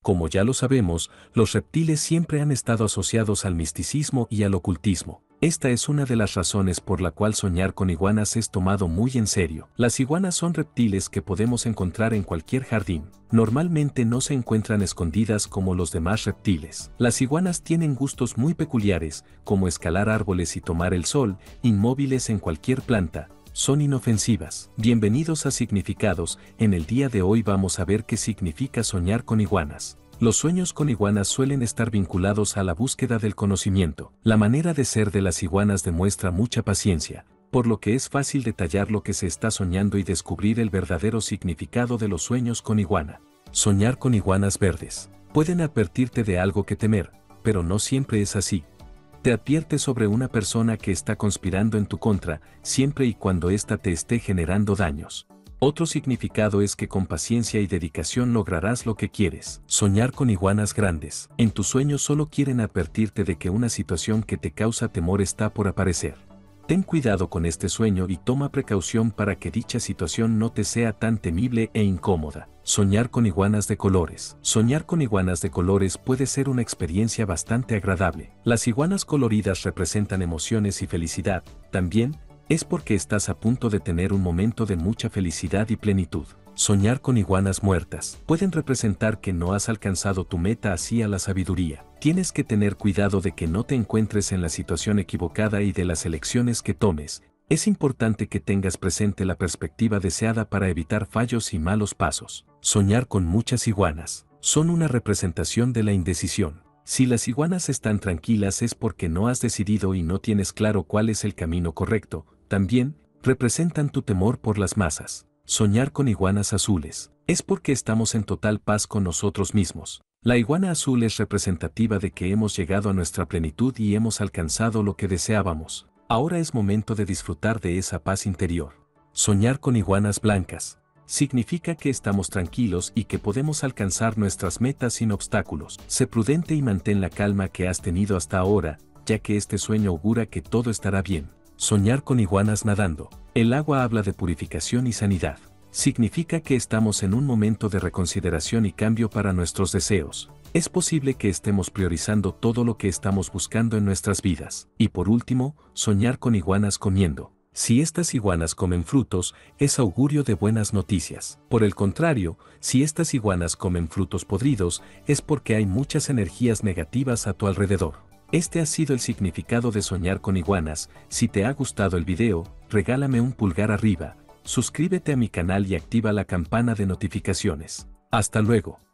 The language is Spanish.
Como ya lo sabemos, los reptiles siempre han estado asociados al misticismo y al ocultismo. Esta es una de las razones por la cual soñar con iguanas es tomado muy en serio. Las iguanas son reptiles que podemos encontrar en cualquier jardín. Normalmente no se encuentran escondidas como los demás reptiles. Las iguanas tienen gustos muy peculiares, como escalar árboles y tomar el sol, inmóviles en cualquier planta. Son inofensivas. Bienvenidos a Significados. En el día de hoy vamos a ver qué significa soñar con iguanas. Los sueños con iguanas suelen estar vinculados a la búsqueda del conocimiento. La manera de ser de las iguanas demuestra mucha paciencia, por lo que es fácil detallar lo que se está soñando y descubrir el verdadero significado de los sueños con iguana. Soñar con iguanas verdes. Pueden advertirte de algo que temer, pero no siempre es así. Te advierte sobre una persona que está conspirando en tu contra, siempre y cuando ésta te esté generando daños. Otro significado es que con paciencia y dedicación lograrás lo que quieres. Soñar con iguanas grandes. En tus sueños solo quieren advertirte de que una situación que te causa temor está por aparecer. Ten cuidado con este sueño y toma precaución para que dicha situación no te sea tan temible e incómoda. Soñar con iguanas de colores. Soñar con iguanas de colores puede ser una experiencia bastante agradable. Las iguanas coloridas representan emociones y felicidad. También, es porque estás a punto de tener un momento de mucha felicidad y plenitud. Soñar con iguanas muertas. Pueden representar que no has alcanzado tu meta hacia la sabiduría. Tienes que tener cuidado de que no te encuentres en la situación equivocada y de las elecciones que tomes. Es importante que tengas presente la perspectiva deseada para evitar fallos y malos pasos. Soñar con muchas iguanas. Son una representación de la indecisión. Si las iguanas están tranquilas es porque no has decidido y no tienes claro cuál es el camino correcto. También, representan tu temor por las masas. Soñar con iguanas azules. Es porque estamos en total paz con nosotros mismos. La iguana azul es representativa de que hemos llegado a nuestra plenitud y hemos alcanzado lo que deseábamos. Ahora es momento de disfrutar de esa paz interior. Soñar con iguanas blancas. Significa que estamos tranquilos y que podemos alcanzar nuestras metas sin obstáculos. Sé prudente y mantén la calma que has tenido hasta ahora, ya que este sueño augura que todo estará bien. Soñar con iguanas nadando. El agua habla de purificación y sanidad. Significa que estamos en un momento de reconsideración y cambio para nuestros deseos. Es posible que estemos priorizando todo lo que estamos buscando en nuestras vidas. Y por último, soñar con iguanas comiendo. Si estas iguanas comen frutos, es augurio de buenas noticias. Por el contrario, si estas iguanas comen frutos podridos, es porque hay muchas energías negativas a tu alrededor. Este ha sido el significado de soñar con iguanas. Si te ha gustado el video, regálame un pulgar arriba, suscríbete a mi canal y activa la campana de notificaciones. Hasta luego.